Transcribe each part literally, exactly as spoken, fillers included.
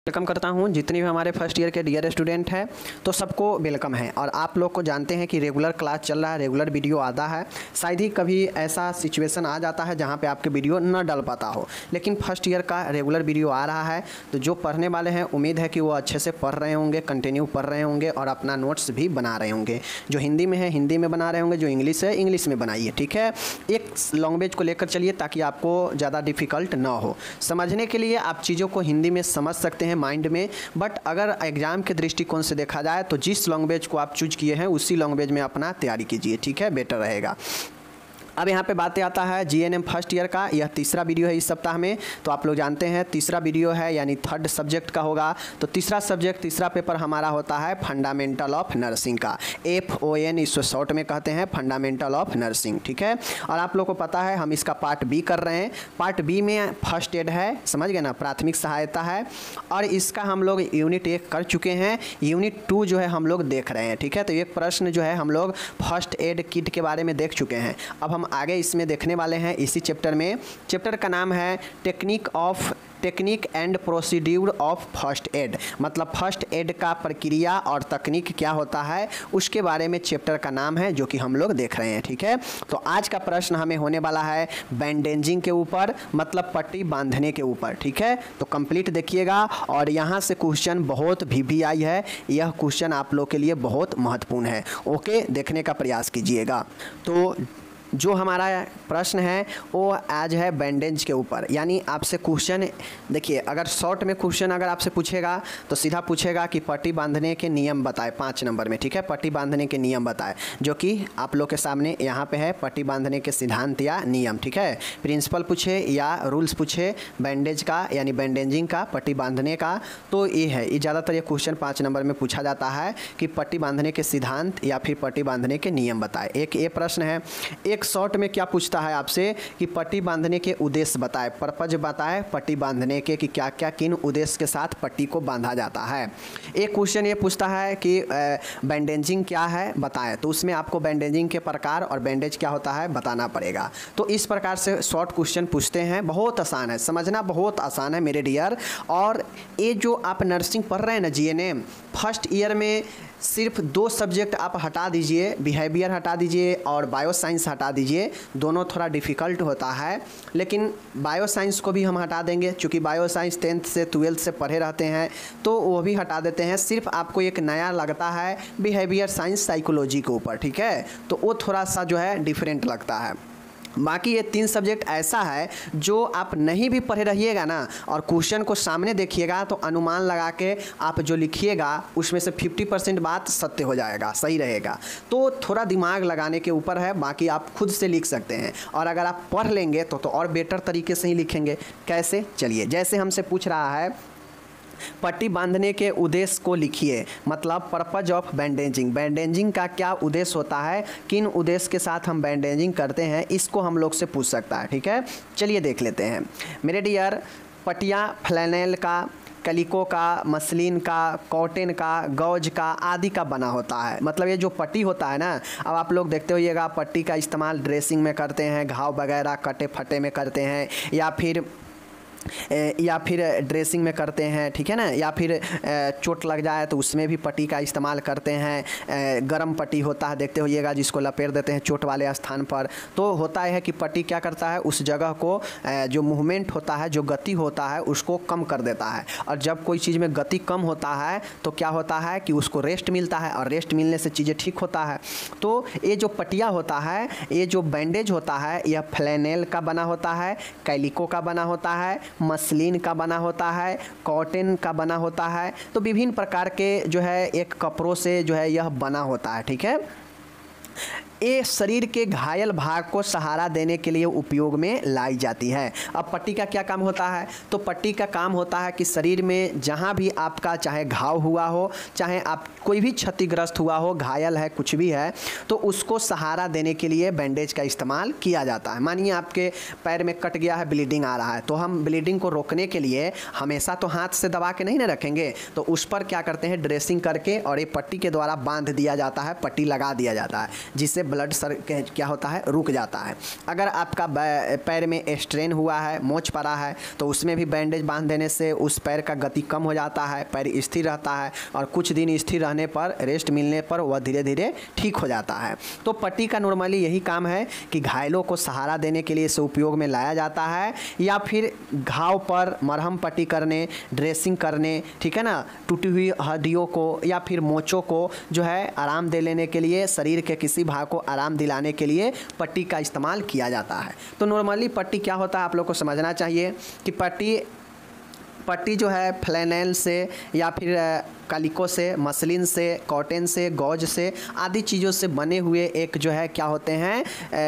Welcome करता हूं जितने भी हमारे फर्स्ट ईयर के डियर स्टूडेंट हैं तो सबको वेलकम है। और आप लोग को जानते हैं कि रेगुलर क्लास चल रहा है, रेगुलर वीडियो आता है। शायद ही कभी ऐसा सिचुएशन आ जाता है जहां पे आपके वीडियो न डल पाता हो, लेकिन फर्स्ट ईयर का रेगुलर वीडियो आ रहा है। तो जो पढ़ने वाले हैं उम्मीद है कि वो अच्छे से पढ़ रहे होंगे, कंटिन्यू पढ़ रहे होंगे और अपना नोट्स भी बना रहे होंगे। जो हिंदी में है हिंदी में बना रहे होंगे, जो इंग्लिश है इंग्लिश में बनाइए, ठीक है। एक लैंग्वेज को लेकर चलिए ताकि आपको ज़्यादा डिफ़िकल्ट ना हो। समझने के लिए आप चीज़ों को हिंदी में समझ सकते हैं माइंड में, बट अगर एग्ज़ाम के दृष्टिकोण से देखा जाए तो जिस लैंग्वेज को आप चूज किए हैं उसी लैंग्वेज में अपना तैयारी कीजिए, ठीक है, बेटर रहेगा। अब यहाँ पे बातें आता है जीएनएम फर्स्ट ईयर का। यह तीसरा वीडियो है इस सप्ताह में। तो आप लोग जानते हैं तीसरा वीडियो है यानी थर्ड सब्जेक्ट का होगा। तो तीसरा सब्जेक्ट तीसरा पेपर हमारा होता है फंडामेंटल ऑफ नर्सिंग का। एफ ओ एन इसको शॉर्ट में कहते हैं, फंडामेंटल ऑफ नर्सिंग, ठीक है। और आप लोग को पता है हम इसका पार्ट बी कर रहे हैं। पार्ट बी में फर्स्ट एड है, समझ गए ना, प्राथमिक सहायता है। और इसका हम लोग यूनिट एक कर चुके हैं, यूनिट टू जो है हम लोग देख रहे हैं, ठीक है। तो एक प्रश्न जो है हम लोग फर्स्ट एड किट के बारे में देख चुके हैं। अब हम आगे इसमें देखने वाले हैं इसी चैप्टर में। चैप्टर का नाम है technique of technique and procedure of first aid, मतलब फर्स्ट एड का प्रक्रिया और तकनीक क्या होता है उसके बारे में चैप्टर का नाम है, जो कि हम लोग देख रहे हैं, ठीक है। तो आज का प्रश्न हमें होने वाला है बैंडेजिंग के ऊपर, मतलब पट्टी बांधने के ऊपर, ठीक है। तो कंप्लीट देखिएगा और यहाँ से क्वेश्चन बहुत भी भी आई है। यह क्वेश्चन आप लोग के लिए बहुत महत्वपूर्ण है, ओके, देखने का प्रयास कीजिएगा। तो जो हमारा प्रश्न है वो आज है बैंडेज के ऊपर, यानी आपसे क्वेश्चन देखिए, अगर शॉर्ट में क्वेश्चन अगर आपसे पूछेगा तो सीधा पूछेगा कि पट्टी बांधने के नियम बताएं, पाँच नंबर में, ठीक है। पट्टी बांधने के नियम बताएं, जो कि आप लोग के सामने यहाँ पे है, पट्टी बांधने के सिद्धांत या नियम, ठीक है। प्रिंसिपल पूछे या रूल्स पूछे बैंडेज का यानी बैंडेजिंग का, पट्टी बांधने का, तो ये है, ये ज़्यादातर ये क्वेश्चन पाँच नंबर में पूछा जाता है कि पट्टी बांधने के सिद्धांत या फिर पट्टी बांधने के नियम बताएं। एक ये प्रश्न है। एक शॉर्ट में क्या पूछता है आपसे कि पट्टी बांधने के उद्देश्य बताएं, पर्पज बताएं पट्टी बांधने के, कि क्या क्या किन उद्देश्य के साथ पट्टी को बांधा जाता है। एक क्वेश्चन ये पूछता है कि बैंडेजिंग क्या है बताएं, तो उसमें आपको बैंडेजिंग के प्रकार और बैंडेज क्या होता है बताना पड़ेगा। तो इस प्रकार से शॉर्ट क्वेश्चन पूछते हैं, बहुत आसान है, समझना बहुत आसान है मेरे डियर। और ये जो आप नर्सिंग पढ़ रहे हैं ना जीएनएम फर्स्ट ईयर में, सिर्फ दो सब्जेक्ट आप हटा दीजिए, बिहेवियर हटा दीजिए और बायो साइंस हटा दीजिए। दोनों थोड़ा डिफ़िकल्ट होता है, लेकिन बायो साइंस को भी हम हटा देंगे, क्योंकि बायो साइंस टेंथ से ट्वेल्थ से पढ़े रहते हैं, तो वो भी हटा देते हैं। सिर्फ आपको एक नया लगता है बिहेवियर साइंस साइकोलॉजी के ऊपर, ठीक है। तो वो थोड़ा सा जो है डिफरेंट लगता है। बाकी ये तीन सब्जेक्ट ऐसा है जो आप नहीं भी पढ़े रहिएगा ना और क्वेश्चन को सामने देखिएगा तो अनुमान लगा के आप जो लिखिएगा उसमें से पचास परसेंट बात सत्य हो जाएगा, सही रहेगा। तो थोड़ा दिमाग लगाने के ऊपर है, बाकी आप खुद से लिख सकते हैं। और अगर आप पढ़ लेंगे तो तो और बेटर तरीके से ही लिखेंगे। कैसे, चलिए, जैसे हमसे पूछ रहा है पट्टी बांधने के उद्देश्य को लिखिए, मतलब पर्पज ऑफ बैंडेजिंग, बैंडेजिंग का क्या उद्देश्य होता है, किन उद्देश्य के साथ हम बैंडेजिंग करते हैं, इसको हम लोग से पूछ सकता है, ठीक है। चलिए देख लेते हैं मेरे डियर। पट्टियाँ फ्लैनेल का, कलिको का, मसलिन का, कॉटन का, गौज का आदि का बना होता है। मतलब ये जो पट्टी होता है ना, अब आप लोग देखते होइएगा पट्टी का इस्तेमाल ड्रेसिंग में करते हैं, घाव वगैरह कटे फटे में करते हैं, या फिर या फिर ड्रेसिंग में करते हैं, ठीक है ना, या फिर चोट लग जाए तो उसमें भी पट्टी का इस्तेमाल करते हैं। गरम पट्टी होता है, देखते होइएगा, जिसको लपेट देते हैं चोट वाले स्थान पर। तो होता है कि पट्टी क्या करता है, उस जगह को जो मूवमेंट होता है, जो गति होता है, उसको कम कर देता है। और जब कोई चीज़ में गति कम होता है तो क्या होता है कि उसको रेस्ट मिलता है, और रेस्ट मिलने से चीज़ें ठीक होता है। तो ये जो पट्टिया होता है, ये जो बैंडेज होता है, यह फ्लैनेल का बना होता है, कैलिको का बना होता है, मसलिन का बना होता है, कॉटन का बना होता है। तो विभिन्न प्रकार के जो है एक कपड़ों से जो है यह बना होता है, ठीक है। ये शरीर के घायल भाग को सहारा देने के लिए उपयोग में लाई जाती है। अब पट्टी का क्या काम होता है, तो पट्टी का काम होता है कि शरीर में जहाँ भी आपका चाहे घाव हुआ हो, चाहे आप कोई भी क्षतिग्रस्त हुआ हो, घायल है, कुछ भी है, तो उसको सहारा देने के लिए बैंडेज का इस्तेमाल किया जाता है। मानिए आपके पैर में कट गया है, ब्लीडिंग आ रहा है, तो हम ब्लीडिंग को रोकने के लिए हमेशा तो हाथ से दबा के नहीं ना रखेंगे, तो उस पर क्या करते हैं, ड्रेसिंग करके और ये पट्टी के द्वारा बांध दिया जाता है, पट्टी लगा दिया जाता है, जिससे ब्लड सर क्या होता है, रुक जाता है। अगर आपका पैर में स्ट्रेन हुआ है, मोच पड़ा है, तो उसमें भी बैंडेज बांध देने से उस पैर का गति कम हो जाता है, पैर स्थिर रहता है और कुछ दिन स्थिर रहने पर, रेस्ट मिलने पर वह धीरे धीरे ठीक हो जाता है। तो पट्टी का नॉर्मली यही काम है कि घायलों को सहारा देने के लिए इसे उपयोग में लाया जाता है, या फिर घाव पर मरहम पट्टी करने, ड्रेसिंग करने, ठीक है ना, टूटी हुई हड्डियों को या फिर मोचों को जो है आराम दे लेने के लिए, शरीर के किसी भाग को आराम दिलाने के लिए पट्टी का इस्तेमाल किया जाता है। तो नॉर्मली पट्टी क्या होता है आप लोग को समझना चाहिए कि पट्टी पट्टी जो है फ्लैनेल से या फिर कालिको से, मसलिन से, कॉटन से, गौज से आदि चीज़ों से बने हुए एक जो है क्या होते हैं,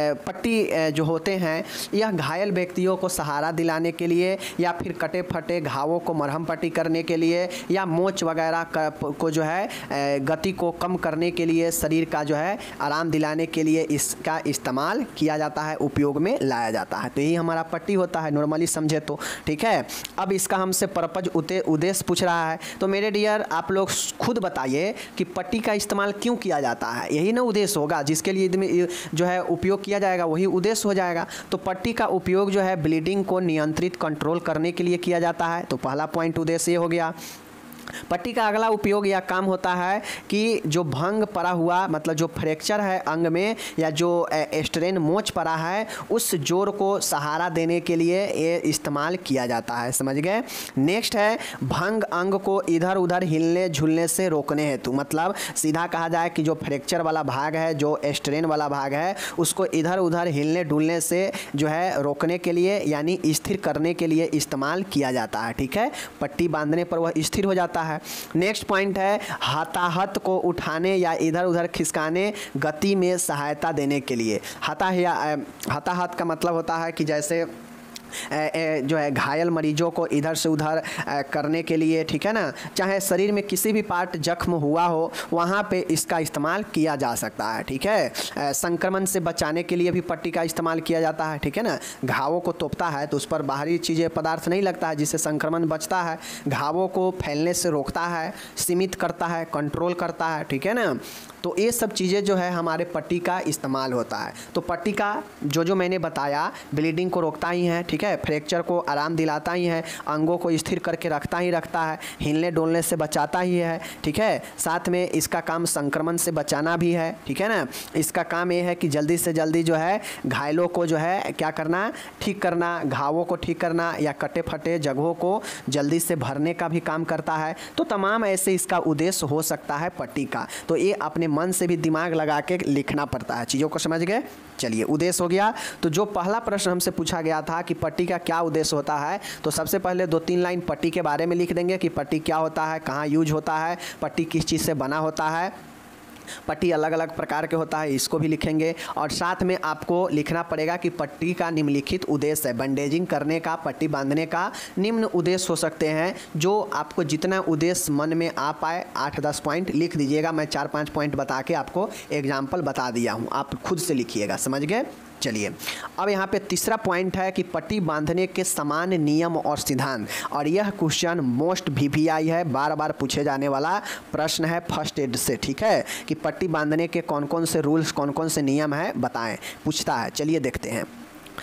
पट्टी जो होते हैं, यह घायल व्यक्तियों को सहारा दिलाने के लिए या फिर कटे फटे घावों को मरहम पट्टी करने के लिए या मोच वगैरह को जो है गति को कम करने के लिए, शरीर का जो है आराम दिलाने के लिए इसका इस्तेमाल किया जाता है, उपयोग में लाया जाता है। तो यही हमारा पट्टी होता है नॉर्मली समझे तो, ठीक है। अब इसका हमसे पर्पज उद्देश्य पूछ रहा है, तो मेरे डियर आप लोग खुद बताइए कि पट्टी का इस्तेमाल क्यों किया जाता है। यही ना उद्देश्य होगा, जिसके लिए जो है उपयोग किया जाएगा वही उद्देश्य हो जाएगा। तो पट्टी का उपयोग जो है ब्लीडिंग को नियंत्रित कंट्रोल करने के लिए किया जाता है। तो पहला पॉइंट उद्देश्य ये हो गया। पट्टी का अगला उपयोग या काम होता है कि जो भंग पड़ा हुआ, मतलब जो फ्रैक्चर है अंग में या जो स्ट्रेन मोच पड़ा है, उस जोड़ को सहारा देने के लिए ये इस्तेमाल किया जाता है, समझ गए। नेक्स्ट है भंग अंग को इधर उधर हिलने झूलने से रोकने हेतु, मतलब सीधा कहा जाए कि जो फ्रैक्चर वाला भाग है, जो स्ट्रेन वाला भाग है, उसको इधर उधर हिलने डुलने से जो है रोकने के लिए यानी स्थिर करने के लिए इस्तेमाल किया जाता है, ठीक है। पट्टी बांधने पर वह स्थिर हो जाता है। नेक्स्ट पॉइंट है हताहत को उठाने या इधर उधर खिसकाने, गति में सहायता देने के लिए। हता या हताहत का मतलब होता है कि जैसे ए, ए, जो है घायल मरीजों को इधर से उधर करने के लिए, ठीक है ना, चाहे शरीर में किसी भी पार्ट जख्म हुआ हो वहाँ पे इसका इस्तेमाल किया जा सकता है, ठीक है। संक्रमण से बचाने के लिए भी पट्टी का इस्तेमाल किया जाता है, ठीक है ना। घावों को तोपता है तो उस पर बाहरी चीज़ें पदार्थ नहीं लगता है, जिससे संक्रमण बचता है, घावों को फैलने से रोकता है, सीमित करता है, कंट्रोल करता है, ठीक है ना। तो ये सब चीज़ें जो है हमारे पट्टी का इस्तेमाल होता है। तो पट्टी का जो जो मैंने बताया, ब्लीडिंग को रोकता ही है, ठीक है, फ्रैक्चर को आराम दिलाता ही है, अंगों को स्थिर करके रखता ही रखता है, हिलने डोलने से बचाता ही है, ठीक है। साथ में इसका काम संक्रमण से बचाना भी है, ठीक है ना। इसका काम ये है कि जल्दी से जल्दी जो है घायलों को जो है क्या करना, ठीक करना, घावों को ठीक करना या कटे फटे जगहों को जल्दी से भरने का भी काम करता है। तो तमाम ऐसे इसका उद्देश्य हो सकता है पट्टी का। तो ये अपने मन से भी दिमाग लगा के लिखना पड़ता है, चीज़ों को समझ गए। चलिए उद्देश्य हो गया। तो जो पहला प्रश्न हमसे पूछा गया था कि पट्टी का क्या उद्देश्य होता है, तो सबसे पहले दो तीन लाइन पट्टी के बारे में लिख देंगे कि पट्टी क्या होता है, कहाँ यूज होता है, पट्टी किस चीज़ से बना होता है, पट्टी अलग अलग प्रकार के होता है, इसको भी लिखेंगे। और साथ में आपको लिखना पड़ेगा कि पट्टी का निम्नलिखित उद्देश्य है। बैंडेजिंग करने का, पट्टी बांधने का निम्न उद्देश्य हो सकते हैं, जो आपको जितना उद्देश्य मन में आ पाए आठ दस पॉइंट लिख दीजिएगा। मैं चार पाँच पॉइंट बता के आपको एग्जाम्पल बता दिया हूँ, आप खुद से लिखिएगा, समझ गए। चलिए अब यहाँ पे तीसरा पॉइंट है कि पट्टी बांधने के समान नियम और सिद्धांत, और यह क्वेश्चन मोस्ट वीवीआई है, बार बार पूछे जाने वाला प्रश्न है फर्स्ट एड से, ठीक है, कि पट्टी बांधने के कौन कौन से रूल्स, कौन कौन से नियम है बताएं, पूछता है। चलिए देखते हैं।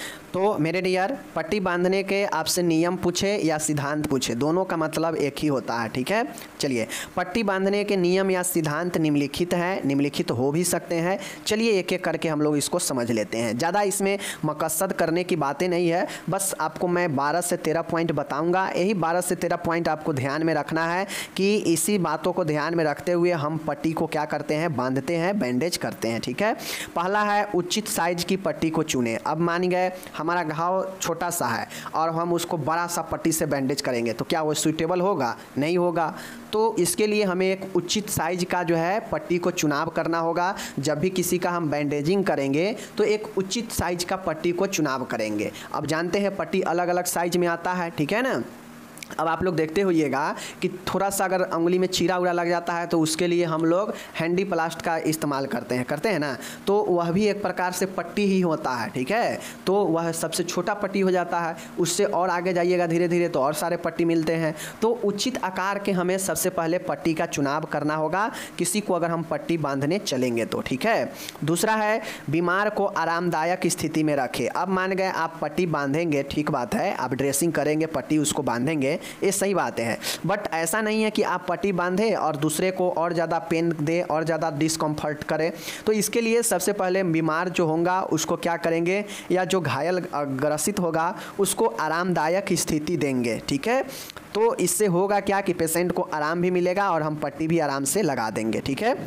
तो मेरे डियर, पट्टी बांधने के आपसे नियम पूछे या सिद्धांत पूछे, दोनों का मतलब एक ही होता है, ठीक है। चलिए, पट्टी बांधने के नियम या सिद्धांत निम्नलिखित हैं, निम्नलिखित हो भी सकते हैं। चलिए एक एक करके हम लोग इसको समझ लेते हैं। ज़्यादा इसमें मकसद करने की बातें नहीं है, बस आपको मैं बारह से तेरह पॉइंट बताऊँगा। यही बारह से तेरह पॉइंट आपको ध्यान में रखना है कि इसी बातों को ध्यान में रखते हुए हम पट्टी को क्या करते हैं, बांधते हैं, बैंडेज करते हैं, ठीक है। पहला है उचित साइज की पट्टी को चुने। अब मान गए हमारा घाव छोटा सा है और हम उसको बड़ा सा पट्टी से बैंडेज करेंगे, तो क्या वो सूटेबल होगा? नहीं होगा। तो इसके लिए हमें एक उचित साइज का जो है पट्टी को चुनाव करना होगा। जब भी किसी का हम बैंडेजिंग करेंगे तो एक उचित साइज का पट्टी को चुनाव करेंगे। अब जानते हैं पट्टी अलग अलग साइज में आता है, ठीक है ना। अब आप लोग देखते होइएगा कि थोड़ा सा अगर उंगली में चीरा उड़ा लग जाता है तो उसके लिए हम लोग हैंडी प्लास्ट का इस्तेमाल करते हैं करते हैं ना, तो वह भी एक प्रकार से पट्टी ही होता है, ठीक है। तो वह सबसे छोटा पट्टी हो जाता है, उससे और आगे जाइएगा धीरे धीरे तो और सारे पट्टी मिलते हैं। तो उचित आकार के हमें सबसे पहले पट्टी का चुनाव करना होगा किसी को अगर हम पट्टी बांधने चलेंगे तो, ठीक है। दूसरा है बीमार को आरामदायक स्थिति में रखें। अब मान गए आप पट्टी बांधेंगे, ठीक बात है, आप ड्रेसिंग करेंगे, पट्टी उसको बांधेंगे, ये सही बात है, बट ऐसा नहीं है कि आप पट्टी बांधे और दूसरे को और ज़्यादा पेन दे और ज़्यादा डिस्कम्फर्ट करे। तो इसके लिए सबसे पहले बीमार जो होगा उसको क्या करेंगे, या जो घायल ग्रसित होगा उसको आरामदायक स्थिति देंगे, ठीक है। तो इससे होगा क्या कि पेशेंट को आराम भी मिलेगा और हम पट्टी भी आराम से लगा देंगे, ठीक है।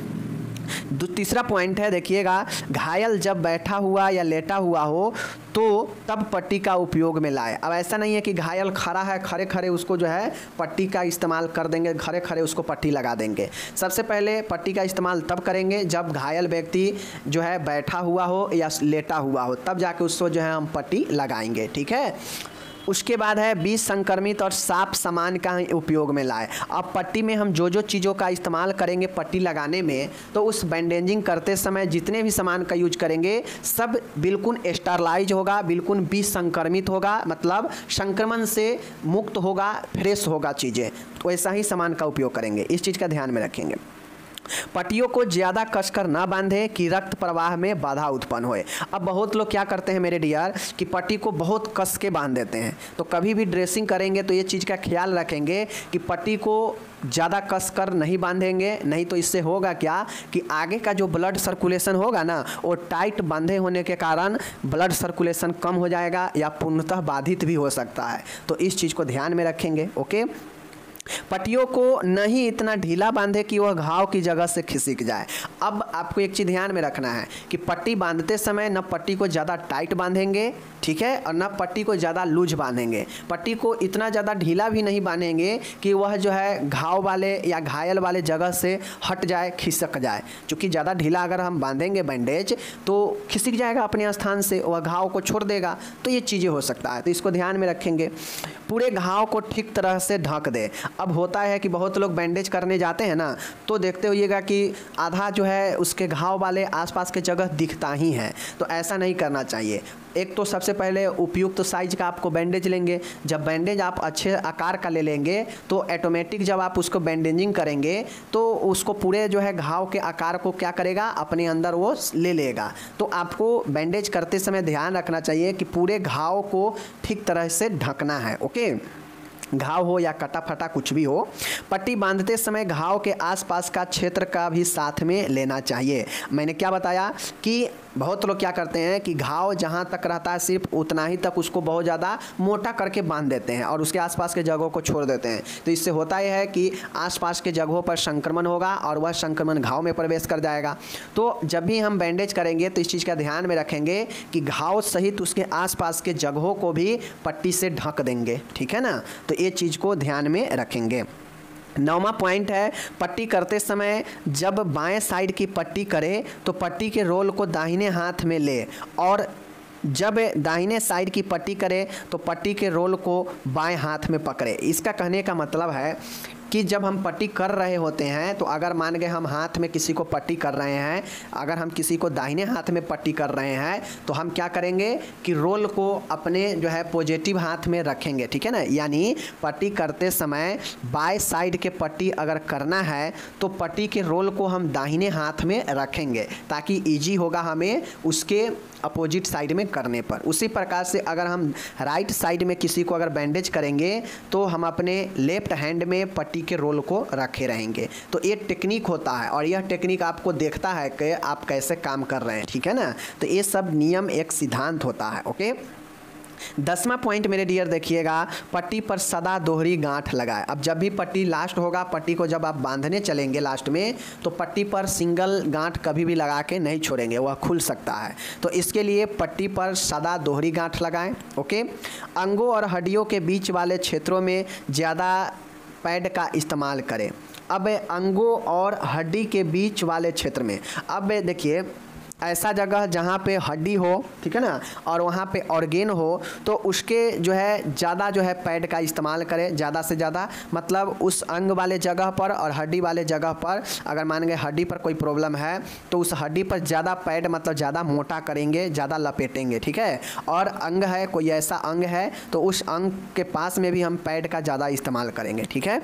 तीसरा पॉइंट है, देखिएगा, घायल जब बैठा हुआ या लेटा हुआ हो तो तब पट्टी का उपयोग में लाए। अब ऐसा नहीं है कि घायल खड़ा है, खड़े खड़े उसको जो है पट्टी का इस्तेमाल कर देंगे, खड़े खड़े उसको पट्टी लगा देंगे। सबसे पहले पट्टी का इस्तेमाल तब करेंगे जब घायल व्यक्ति जो है बैठा हुआ हो या लेटा हुआ हो, तब जाके उसको जो है हम पट्टी लगाएंगे, ठीक है। उसके बाद है बीज संक्रमित और साफ सामान का उपयोग में लाए। अब पट्टी में हम जो जो चीज़ों का इस्तेमाल करेंगे पट्टी लगाने में, तो उस बैंडेजिंग करते समय जितने भी सामान का यूज करेंगे सब बिल्कुल स्टरलाइज होगा, बिल्कुल बीज संक्रमित होगा, मतलब संक्रमण से मुक्त होगा, फ्रेश होगा चीज़ें, तो ऐसा ही सामान का उपयोग करेंगे। इस चीज़ का ध्यान में रखेंगे। पट्टियों को ज़्यादा कसकर ना बांधे कि रक्त प्रवाह में बाधा उत्पन्न होए। अब बहुत लोग क्या करते हैं मेरे डियर कि पट्टी को बहुत कस के बांध देते हैं। तो कभी भी ड्रेसिंग करेंगे तो ये चीज़ का ख्याल रखेंगे कि पट्टी को ज़्यादा कस कर नहीं बांधेंगे, नहीं तो इससे होगा क्या कि आगे का जो ब्लड सर्कुलेशन होगा ना वो टाइट बांधे होने के कारण ब्लड सर्कुलेशन कम हो जाएगा या पूर्णतः बाधित भी हो सकता है। तो इस चीज़ को ध्यान में रखेंगे, ओके। पट्टियों को नहीं इतना ढीला बांधे कि वह घाव की जगह से खिसक जाए। अब आपको एक चीज़ ध्यान में रखना है कि पट्टी बांधते समय न पट्टी को ज़्यादा टाइट बांधेंगे, ठीक है, और न पट्टी को ज़्यादा लूज बांधेंगे। पट्टी को इतना ज़्यादा ढीला भी नहीं बांधेंगे कि वह जो है घाव वाले या घायल वाले जगह से हट जाए, खिसक जाए। क्योंकि ज़्यादा ढीला अगर हम बांधेंगे बैंडेज तो खिसक जाएगा अपने स्थान से, वह घाव को छोड़ देगा, तो ये चीज़ें हो सकता है। तो इसको ध्यान में रखेंगे। पूरे घाव को ठीक तरह से ढक दे। अब होता है कि बहुत लोग बैंडेज करने जाते हैं ना, तो देखते होइएगा कि आधा जो है उसके घाव वाले आसपास के जगह दिखता ही है। तो ऐसा नहीं करना चाहिए। एक तो सबसे पहले उपयुक्त तो साइज का आपको बैंडेज लेंगे। जब बैंडेज आप अच्छे आकार का ले लेंगे तो ऑटोमेटिक जब आप उसको बैंडेजिंग करेंगे तो उसको पूरे जो है घाव के आकार को क्या करेगा, अपने अंदर वो ले लेगा। तो आपको बैंडेज करते समय ध्यान रखना चाहिए कि पूरे घाव को ठीक तरह से ढकना है, ओके। घाव हो या कटा फटा कुछ भी हो, पट्टी बांधते समय घाव के आसपास का क्षेत्र का भी साथ में लेना चाहिए। मैंने क्या बताया कि बहुत लोग क्या करते हैं कि घाव जहाँ तक रहता है सिर्फ उतना ही तक उसको बहुत ज़्यादा मोटा करके बांध देते हैं और उसके आसपास के जगहों को छोड़ देते हैं। तो इससे होता यह है कि आसपास के जगहों पर संक्रमण होगा और वह संक्रमण घाव में प्रवेश कर जाएगा। तो जब भी हम बैंडेज करेंगे तो इस चीज़ का ध्यान में रखेंगे कि घाव सहित उसके आसपास के जगहों को भी पट्टी से ढक देंगे, ठीक है ना। तो ये चीज़ को ध्यान में रखेंगे। नौवां पॉइंट है, पट्टी करते समय जब बाएं साइड की पट्टी करें तो पट्टी के रोल को दाहिने हाथ में ले और जब दाहिने साइड की पट्टी करें तो पट्टी के रोल को बाएं हाथ में पकड़े। इसका कहने का मतलब है कि जब हम पट्टी कर रहे होते हैं तो अगर मान गए हम हाथ में किसी को पट्टी कर रहे हैं, अगर हम किसी को दाहिने हाथ में पट्टी कर रहे हैं तो हम क्या करेंगे कि रोल को अपने जो है पॉजिटिव हाथ में रखेंगे, ठीक है ना। यानी पट्टी करते समय बाएं साइड के पट्टी अगर करना है तो पट्टी के रोल को हम दाहिने हाथ में रखेंगे ताकि ईजी होगा हमें उसके अपोजिट साइड में करने पर। उसी प्रकार से अगर हम राइट साइड में किसी को अगर बैंडेज करेंगे तो हम अपने लेफ्ट हैंड में पट्टी के रोल को रखे रहेंगे। तो ये टेक्निक होता है और यह टेक्निक आपको देखता है कि आप कैसे काम कर रहे हैं, ठीक है ना। तो ये सब नियम एक सिद्धांत होता है, ओके। दसवां पॉइंट मेरे डियर देखिएगा, पट्टी पर सदा दोहरी गांठ लगाए। अब जब भी पट्टी लास्ट होगा, पट्टी को जब आप बांधने चलेंगे लास्ट में, तो पट्टी पर सिंगल गांठ कभी भी लगा के नहीं छोड़ेंगे, वह खुल सकता है। तो इसके लिए पट्टी पर सदा दोहरी गांठ लगाएं, ओके। अंगों और हड्डियों के बीच वाले क्षेत्रों में ज़्यादा पैड का इस्तेमाल करें। अब अंगों और हड्डी के बीच वाले क्षेत्र में, अब देखिए ऐसा जगह जहाँ पे हड्डी हो, ठीक है ना, और वहाँ पे ऑर्गेन हो, तो उसके जो है ज़्यादा जो है पैड का इस्तेमाल करें, ज़्यादा से ज़्यादा। मतलब उस अंग वाले जगह पर और हड्डी वाले जगह पर, अगर मान गए हड्डी पर कोई प्रॉब्लम है तो उस हड्डी पर ज़्यादा पैड मतलब ज़्यादा मोटा करेंगे, ज़्यादा लपेटेंगे, ठीक है। और अंग है, कोई ऐसा अंग है तो उस अंग के पास में भी हम पैड का ज़्यादा इस्तेमाल करेंगे, ठीक है।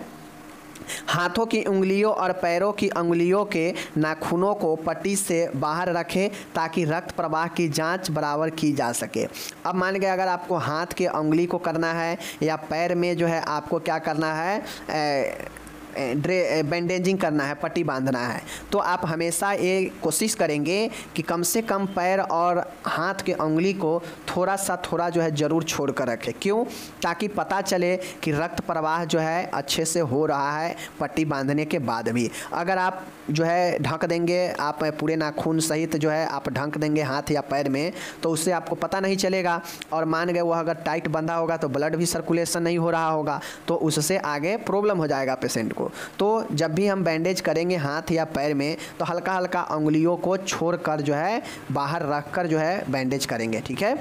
हाथों की उंगलियों और पैरों की उंगलियों के नाखूनों को पट्टी से बाहर रखें ताकि रक्त प्रवाह की जांच बराबर की जा सके। अब मान गए अगर आपको हाथ के उंगली को करना है या पैर में जो है आपको क्या करना है, ए, ड्रे बैंडेजिंग करना है, पट्टी बांधना है, तो आप हमेशा ये कोशिश करेंगे कि कम से कम पैर और हाथ के उंगली को थोड़ा सा थोड़ा जो है ज़रूर छोड़ कर रखें। क्यों? ताकि पता चले कि रक्त प्रवाह जो है अच्छे से हो रहा है पट्टी बांधने के बाद भी। अगर आप जो है ढक देंगे, आप पूरे नाखून सहित जो है आप ढक देंगे हाथ या पैर में, तो उससे आपको पता नहीं चलेगा। और मान गए वह अगर टाइट बंधा होगा तो ब्लड भी सर्कुलेशन नहीं हो रहा होगा, तो उससे आगे प्रॉब्लम हो जाएगा पेशेंट को। तो जब भी हम बैंडेज करेंगे हाथ या पैर में तो हल्का हल्का उंगलियों को छोड़कर जो है बाहर रखकर जो है बैंडेज करेंगे, ठीक है,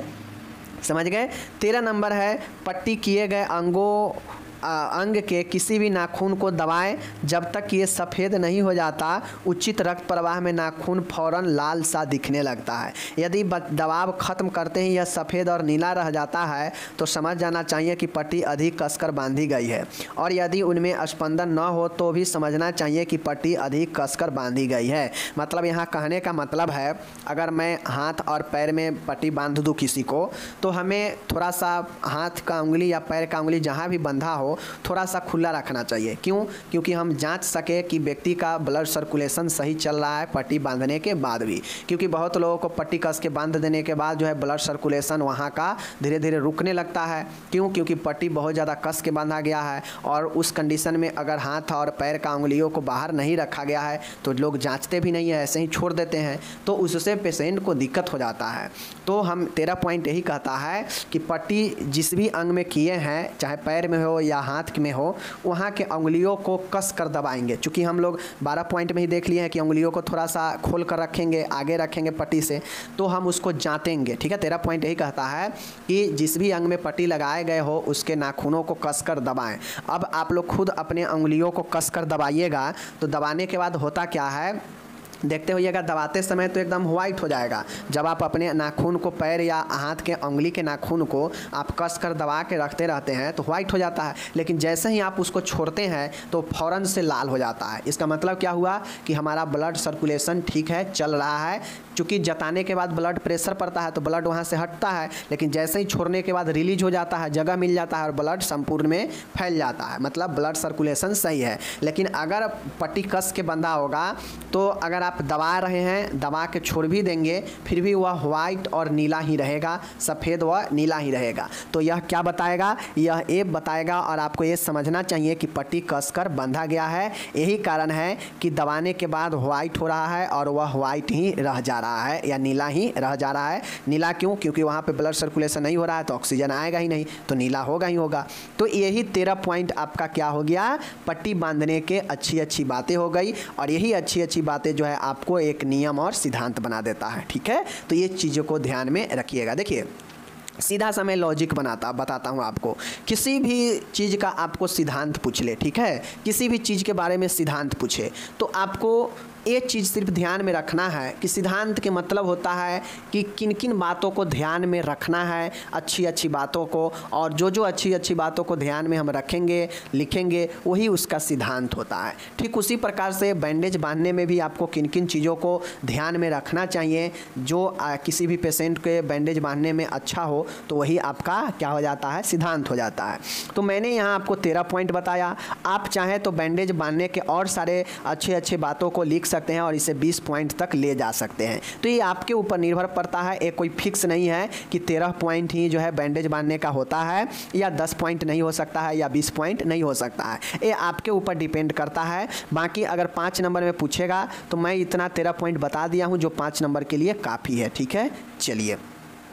समझ गए। तेरह नंबर है, पट्टी किए गए अंगों अंग के किसी भी नाखून को दबाएं जब तक ये सफ़ेद नहीं हो जाता। उचित रक्त प्रवाह में नाखून फौरन लाल सा दिखने लगता है। यदि दबाव खत्म करते ही यह सफ़ेद और नीला रह जाता है तो समझ जाना चाहिए कि पट्टी अधिक कसकर बांधी गई है, और यदि उनमें स्पंदन न हो तो भी समझना चाहिए कि पट्टी अधिक कसकर बांधी गई है। मतलब यहाँ कहने का मतलब है, अगर मैं हाथ और पैर में पट्टी बांध दूँ किसी को, तो हमें थोड़ा सा हाथ का उंगली या पैर का उंगली जहाँ भी बंधा हो थोड़ा सा खुला रखना चाहिए। क्यों? क्योंकि हम जांच सके कि व्यक्ति का ब्लड सर्कुलेशन सही चल रहा है पट्टी बांधने के बाद भी। क्योंकि बहुत लोगों को पट्टी कस के बांध देने के बाद जो है ब्लड सर्कुलेशन वहाँ का धीरे धीरे रुकने लगता है। क्यों? क्योंकि पट्टी बहुत ज़्यादा कस के बांधा गया है, और उस कंडीशन में अगर हाथ और पैर का उंगलियों को बाहर नहीं रखा गया है तो लोग जाँचते भी नहीं है, ऐसे ही छोड़ देते हैं, तो उससे पेशेंट को दिक्कत हो जाता है। तो हम तेरह पॉइंट यही कहता है कि पट्टी जिस भी अंग में किए हैं, चाहे पैर में हो या हाथ में हो, वहाँ के उंगलियों को कस कर दबाएंगे। चूँकि हम लोग बारह पॉइंट में ही देख लिए हैं कि उंगलियों को थोड़ा सा खोल कर रखेंगे, आगे रखेंगे पट्टी से, तो हम उसको जातेंगे, ठीक है। तेरह पॉइंट यही कहता है कि जिस भी अंग में पट्टी लगाए गए हो उसके नाखूनों को कस कर दबाएँ। अब आप लोग खुद अपने उंगलियों को कस कर दबाइएगा, तो दबाने के बाद होता क्या है, देखते होइएगा दबाते समय तो एकदम वाइट हो जाएगा। जब आप अपने नाखून को पैर या हाथ के उंगली के नाखून को आप कस कर दबा के रखते रहते हैं तो वाइट हो जाता है, लेकिन जैसे ही आप उसको छोड़ते हैं तो फ़ौरन से लाल हो जाता है। इसका मतलब क्या हुआ कि हमारा ब्लड सर्कुलेशन ठीक है, चल रहा है। चूँकि जताने के बाद ब्लड प्रेशर पड़ता है तो ब्लड वहाँ से हटता है, लेकिन जैसे ही छोड़ने के बाद रिलीज हो जाता है, जगह मिल जाता है और ब्लड संपूर्ण में फैल जाता है, मतलब ब्लड सर्कुलेशन सही है। लेकिन अगर पट्टी कस के बंधा होगा तो अगर आप दबा रहे हैं, दबा के छोड़ भी देंगे, फिर भी वह वाइट और नीला ही रहेगा, सफ़ेद व नीला ही रहेगा। तो यह क्या बताएगा? यह ये बताएगा, और आपको ये समझना चाहिए कि पट्टी कसकर बंधा गया है। यही कारण है कि दबाने के बाद वाइट हो रहा है और वह वाइट ही रह जा रहा है या नीला ही रह जा रहा है। नीला क्यों? क्योंकि वहाँ पे ब्लड सर्कुलेशन नहीं हो रहा है तो ऑक्सीजन आएगा ही नहीं, तो नीला होगा ही होगा। तो यही तेरह पॉइंट आपका क्या हो गया, पट्टी बांधने के अच्छी अच्छी बातें हो गई, और यही अच्छी अच्छी बातें जो है आपको एक नियम और सिद्धांत बना देता है, ठीक है। तो ये चीज़ों को ध्यान में रखिएगा। देखिए सीधा सा मैं लॉजिक बनाता बताता हूँ आपको। किसी भी चीज़ का आपको सिद्धांत पूछ ले, ठीक है, किसी भी चीज़ के बारे में सिद्धांत पूछे तो आपको एक चीज़ सिर्फ ध्यान में रखना है कि सिद्धांत के मतलब होता है कि किन किन बातों को ध्यान में रखना है, अच्छी अच्छी बातों को, और जो जो अच्छी अच्छी बातों को ध्यान में हम रखेंगे, लिखेंगे, वही उसका सिद्धांत होता है। ठीक उसी प्रकार से बैंडेज बांधने में भी आपको किन किन चीज़ों को ध्यान में रखना चाहिए, जो आ, किसी भी पेशेंट के बैंडेज बांधने में अच्छा हो, तो वही आपका क्या हो जाता है, सिद्धांत हो जाता है। तो मैंने यहाँ आपको तेरह पॉइंट बताया। आप चाहें तो बैंडेज बांधने के और सारे अच्छे अच्छे बातों को लिख सकते हैं और इसे बीस पॉइंट तक ले जा सकते हैं। तो ये आपके ऊपर निर्भर पड़ता है, एक कोई फिक्स नहीं है कि तेरह पॉइंट ही जो है बैंडेज बांधने का होता है, या दस पॉइंट नहीं हो सकता है, या बीस पॉइंट नहीं हो सकता है। ये आपके ऊपर डिपेंड करता है। बाकी अगर पाँच नंबर में पूछेगा तो मैं इतना तेरह पॉइंट बता दिया हूँ जो पाँच नंबर के लिए काफ़ी है, ठीक है। चलिए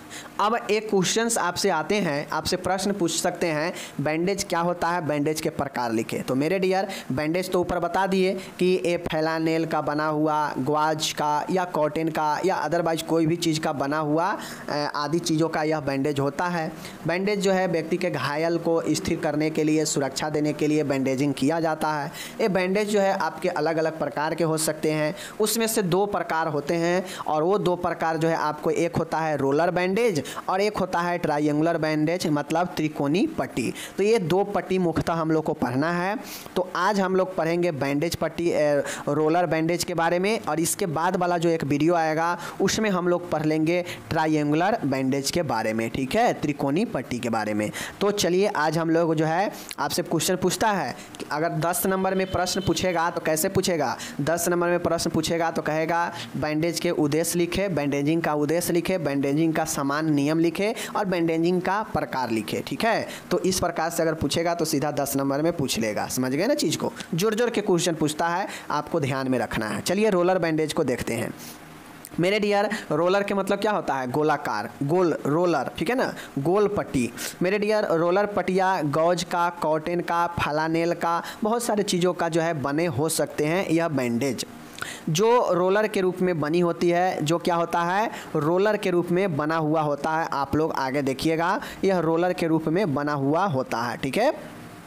अब एक क्वेश्चंस आपसे आते हैं, आपसे प्रश्न पूछ सकते हैं बैंडेज क्या होता है, बैंडेज के प्रकार लिखे। तो मेरे डियर बैंडेज तो ऊपर बता दिए कि ये फैलानेल का बना हुआ, ग्वाज का या कॉटन का या अदरवाइज कोई भी चीज़ का बना हुआ आदि चीज़ों का यह बैंडेज होता है। बैंडेज जो है व्यक्ति के घायल को स्थिर करने के लिए, सुरक्षा देने के लिए बैंडेजिंग किया जाता है। ये बैंडेज जो है आपके अलग अलग प्रकार के हो सकते हैं, उसमें से दो प्रकार होते हैं और वो दो प्रकार जो है आपको, एक होता है रोलर बैंडेज और एक होता है ट्रायंगुलर बैंडेज, मतलब त्रिकोणी पट्टी। तो ये दो पट्टी मुख्यतः हम लोग को पढ़ना है। तो आज हम लोग पढ़ेंगे बैंडेज पट्टी, रोलर बैंडेज के बारे में, और इसके बाद वाला जो एक वीडियो आएगा उसमें हम लोग पढ़ लेंगे ट्रायंगुलर बैंडेज के बारे में, ठीक है, त्रिकोणी पट्टी के बारे में। तो चलिए आज हम लोग जो है आपसे क्वेश्चन पूछता है कि अगर दस नंबर में प्रश्न पूछेगा तो कैसे पूछेगा, दस नंबर में प्रश्न पूछेगा तो कहेगा बैंडेज के उद्देश्य लिखे, बैंडेजिंग का उद्देश्य लिखे, बैंडेजिंग का समान नियम लिखे और बैंडेजिंग का प्रकार लिखे, ठीक है। तो इस प्रकार से अगर पूछेगा तो सीधा दस नंबर में पूछ लेगा, समझ गए ना चीज़ को। जोर जोर के क्वेश्चन पूछता है, आपको ध्यान में रखना है। चलिए रोलर बैंडेज को देखते हैं। मेरे डियर रोलर के मतलब क्या होता है, गोलाकार, गोल रोलर, ठीक है ना, गोल पट्टी। मेरे डियर रोलर पट्टियाँ गौज का, कॉटन का, फैलानेल का, बहुत सारे चीज़ों का जो है बने हो सकते हैं यह बैंडेज, जो रोलर के रूप में बनी होती है, जो क्या होता है, रोलर के रूप में बना हुआ होता है। आप लोग आगे देखिएगा, यह रोलर के रूप में बना हुआ होता है, ठीक है।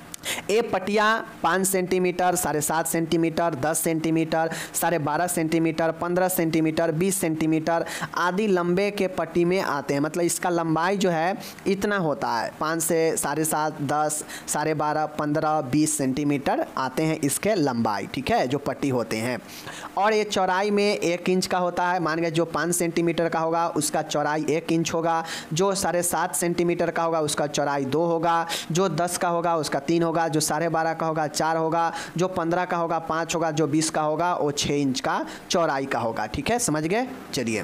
ये पट्टियाँ पाँच सेंटीमीटर, साढ़े सात सेंटीमीटर, दस सेंटीमीटर, साढ़े बारह सेंटीमीटर, पंद्रह सेंटीमीटर, बीस सेंटीमीटर आदि लंबे के पट्टी में आते हैं। मतलब इसका लंबाई जो है इतना होता है, पाँच से साढ़े सात, दस, साढ़े बारह, पंद्रह, बीस सेंटीमीटर आते हैं इसके लंबाई, ठीक है, जो पट्टी होते हैं। और ये चौड़ाई में एक इंच का होता है। मान गए जो पाँच सेंटीमीटर का होगा उसका चौड़ाई एक इंच होगा, जो साढ़े सात सेंटीमीटर का होगा उसका चौड़ाई दो होगा, जो दस का होगा उसका तीन होगा, जो साढ़े बारह का होगा चार होगा, जो पंद्रह का होगा पाँच होगा, जो बीस का होगा वो छः इंच का चौड़ाई का होगा, ठीक है, समझ गए। चलिए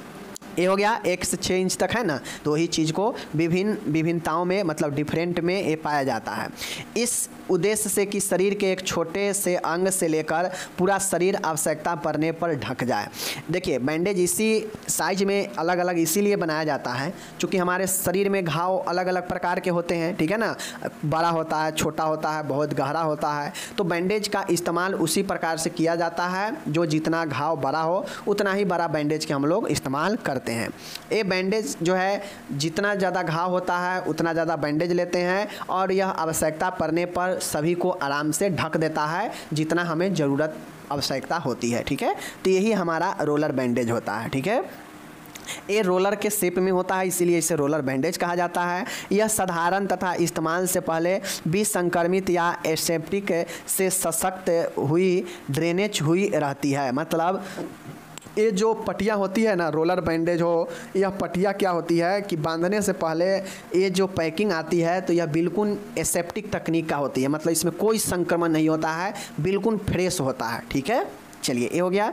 ये हो गया, एक से छः इंच तक है ना। तो वही चीज़ को विभिन्न विभिन्नताओं में, मतलब डिफरेंट में ये पाया जाता है, इस उद्देश्य से कि शरीर के एक छोटे से अंग से लेकर पूरा शरीर आवश्यकता पड़ने पर ढक जाए। देखिए बैंडेज इसी साइज में अलग अलग इसीलिए बनाया जाता है क्योंकि हमारे शरीर में घाव अलग अलग प्रकार के होते हैं, ठीक है ना, बड़ा होता है, छोटा होता है, बहुत गहरा होता है। तो बैंडेज का इस्तेमाल उसी प्रकार से किया जाता है, जो जितना घाव बड़ा हो उतना ही बड़ा बैंडेज के हम लोग इस्तेमाल करते हैं। ये बैंडेज जो है जितना ज़्यादा घाव होता है उतना ज़्यादा बैंडेज लेते हैं और यह आवश्यकता पड़ने पर सभी को आराम से ढक देता है जितना हमें ज़रूरत आवश्यकता होती है, ठीक है। तो यही हमारा रोलर बैंडेज होता है, ठीक है। ये रोलर के शेप में होता है इसीलिए इसे रोलर बैंडेज कहा जाता है। यह साधारण तथा इस्तेमाल से पहले विसंक्रमित या एसेप्टिक से सशक्त हुई ड्रेनेज हुई रहती है। मतलब ये जो पट्टियाँ होती है ना, रोलर बैंडेज हो, यह पट्टियाँ क्या होती है कि बांधने से पहले ये जो पैकिंग आती है तो यह बिल्कुल एसेप्टिक तकनीक का होती है, मतलब इसमें कोई संक्रमण नहीं होता है, बिल्कुल फ्रेश होता है, ठीक है। चलिए ये हो गया।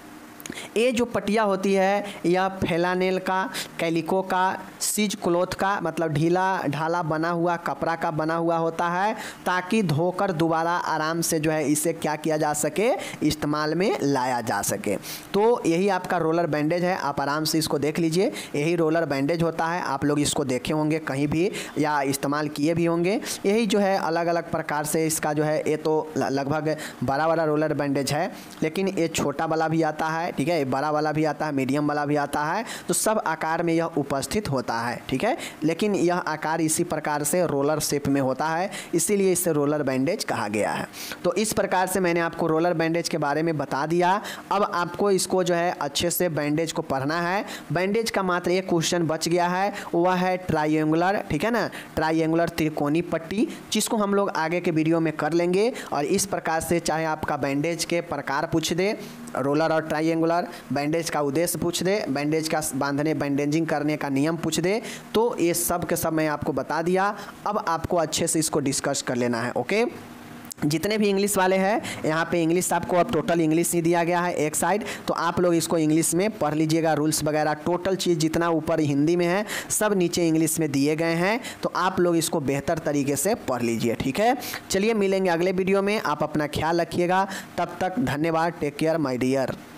ये जो पट्टियाँ होती है यह फैलानेल का, कैलिको का, सीज क्लॉथ का, मतलब ढीला ढाला बना हुआ कपड़ा का बना हुआ होता है ताकि धोकर दोबारा आराम से जो है इसे क्या किया जा सके, इस्तेमाल में लाया जा सके। तो यही आपका रोलर बैंडेज है, आप आराम से इसको देख लीजिए, यही रोलर बैंडेज होता है। आप लोग इसको देखे होंगे कहीं भी या इस्तेमाल किए भी होंगे। यही जो है अलग अलग प्रकार से इसका जो है, ये तो लगभग बड़ा वाला रोलर बैंडेज है, लेकिन ये छोटा वाला भी आता है, ठीक है, बड़ा वाला भी आता है, मीडियम वाला भी आता है। तो सब आकार में यह उपस्थित होता है, ठीक है, लेकिन यह आकार इसी प्रकार से रोलर शेप में होता है, इसीलिए इसे रोलर बैंडेज कहा गया है। तो इस प्रकार से मैंने आपको रोलर बैंडेज के बारे में बता दिया। अब आपको इसको जो है अच्छे से बैंडेज को पढ़ना है। बैंडेज का मात्र एक क्वेश्चन बच गया है, वह है ट्रायंगुलर, ठीक है ना, ट्रायंगुलर त्रिकोणी पट्टी, जिसको हम लोग आगे के वीडियो में कर लेंगे। और इस प्रकार से चाहे आपका बैंडेज के प्रकार पूछ दे, रोलर और ट्रायंगुलर, बैंडेज का उद्देश्य पूछ दे, बैंडेज का बांधने बैंडेजिंग करने का नियम पूछ दे, तो ये सब के सब मैं आपको बता दिया। अब आपको अच्छे से इसको डिस्कस कर लेना है, ओके। जितने भी इंग्लिश वाले हैं यहाँ पे इंग्लिश आपको अब टोटल इंग्लिश ही दिया गया है एक साइड, तो आप लोग इसको इंग्लिश में पढ़ लीजिएगा। रूल्स वगैरह टोटल चीज़ जितना ऊपर हिंदी में है सब नीचे इंग्लिश में दिए गए हैं, तो आप लोग इसको बेहतर तरीके से पढ़ लीजिए, ठीक है। चलिए मिलेंगे अगले वीडियो में, आप अपना ख्याल रखिएगा, तब तक धन्यवाद, टेक केयर माय डियर।